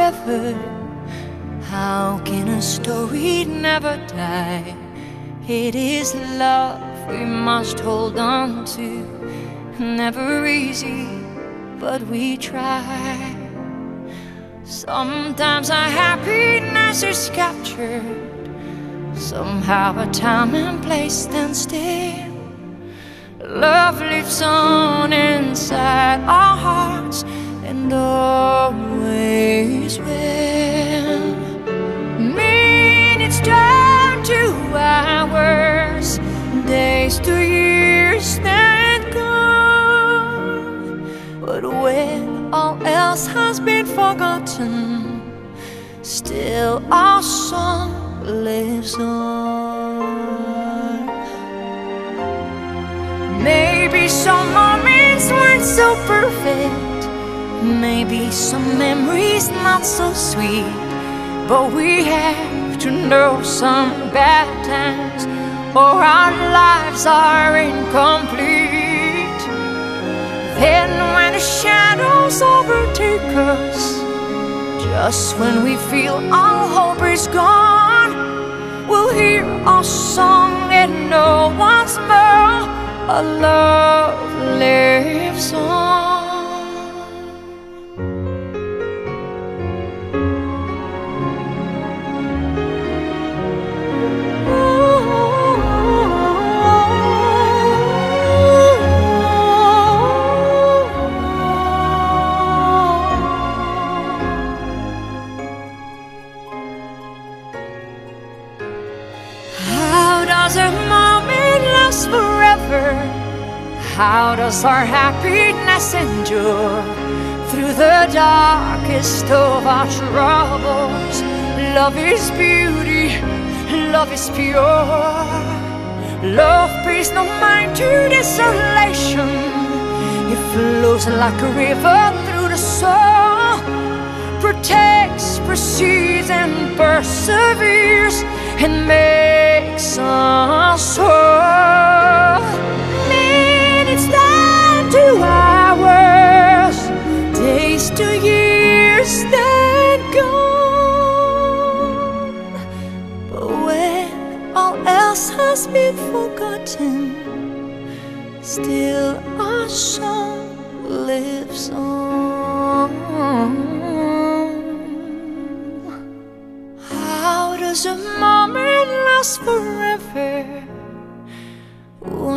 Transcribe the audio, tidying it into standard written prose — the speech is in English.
forever? How can a story never die? It is love we must hold on to. Never easy, but we try. Sometimes our happiness is captured. Somehow a time and place stand still. Love lives on inside our hearts and always will. Minutes turn to hours, days to years that gone. But when all else has been forgotten, still our song lives on. Maybe some moments weren't so perfect, maybe some memories not so sweet, but we have to know some bad times or our lives are incomplete. Then when the shadows overtake us, just when we feel all hope is gone, we'll hear our song and know once more our love lives on. Does a moment last forever? How does our happiness endure through the darkest of our troubles? Love is beauty, love is pure. Love pays no mind to desolation. It flows like a river through the soul, protects, precedes and perseveres, and makes us whole. Minutes down to hours, days to years that gone. But when all else has been forgotten, still our song lives on. How does a moment last forever?